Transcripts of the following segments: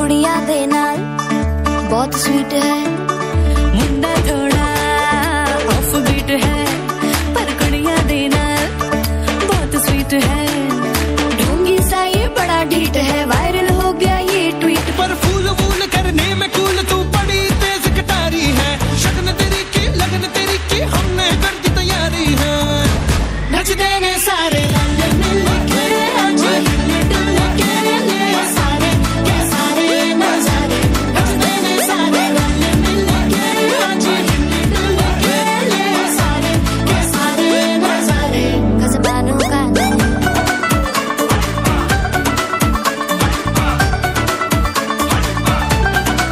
कुड़ियां दे नाल बहुत स्वीट है, मुंडा थोड़ा ऑफ बीट है, पर कुड़ियां दे नाल बहुत स्वीट है। ढोंगी सा ये बड़ा ढीठ है, वायरल हो गया ये ट्वीट, पर फूल वूल करने में कूल तू बड़ी तेज कटारी है। शगन तेरी की लगन तेरी की हमने कर दी तैयारी है। नच देंगे सारे रंग मिल के आज हिले डुले के ले सारे के सारे नजारे। नच देंगे सारे रंग मिल के आज हिले डुले के ले सारे के सारे नजारे। कसबानों का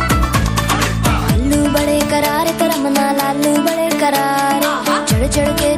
लालू बड़े करारे, तरमना लालू बड़े करारे, चढ़ चढ़ के